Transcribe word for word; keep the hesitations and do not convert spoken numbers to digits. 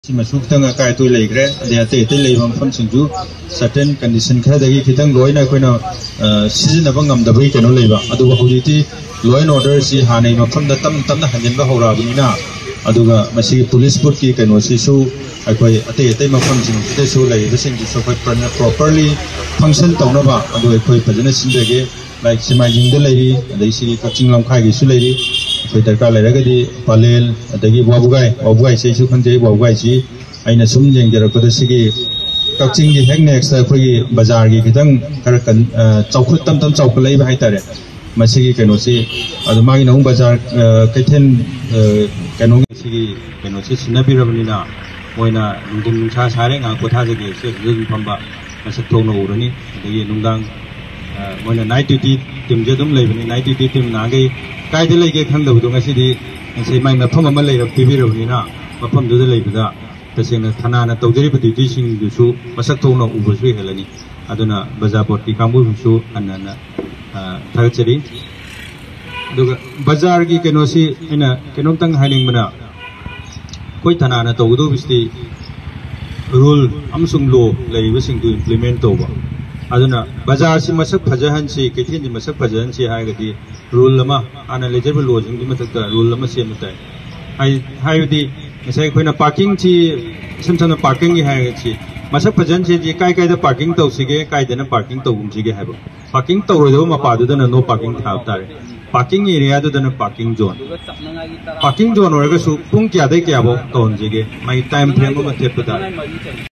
Masuk tengah kai tu lagi kere, dia te te lagi mampu sengju certain condition kere dagi kita loi na kau na season apa ngam dapat kita loi ba, aduh bahu jadi law and order si hanai mampu datam tam na hanjin bah orang begini na, aduh ga masih police put ki keno si su, aku ate te mampu sengju te su lagi bersengju so kau pernah properly function tahu na ba, aduh aku pajen sendiri like si majing de lagi, ada isi coaching lam kai gisu lagi. Koi terkala lagi di palel, ada lagi wabugai, wabugai saya sukan jadi wabugai sih. Aina sum yang jarak pada segi coaching di hang next, koi bazar di kita karakan caukut tam tam caukut lagi bahaya tera. Masih keno sih, ada magi nahung bazar keten keno segi keno sih sinabi rabulina, moina nungtung nungsa sareng aku thah segi sih jadi pamba masih tong no urani, jadi nunggang moina night duty tim jadum lagi ni night duty tim nagai. Kaya dia lagi kan dah betul ngasih di ngasih main macam mana lagi T V ni na macam tu dah lagi betul. Tapi yang thana na tahu jadi betul di sini dusu masak tu na ubah sui hela ni. Aduna bazar porti kamu dusu anda na thar jadi. Juga bazar ki kenosi ina kenom tang haning mana. Koi thana na tahu tu mesti rule amsung law lagi bersing tu implement tu ba. Aduna bazar si masak fajahan si ketian si masak fajahan si hai kati rule lama analyzer law jeng di mata rule lama si mata hai hai di misalnya kau na parking si sama-sama parking ni hai si masak fajahan si di kai kai dah parking tahu sige kai dah na parking tahu um sige hai bo parking tahu itu mah pada dah na no parking thap tar parking area itu dah na parking zone parking zone orang tu pung kya deh kya bo tahun sige mai time frame mah tiap tar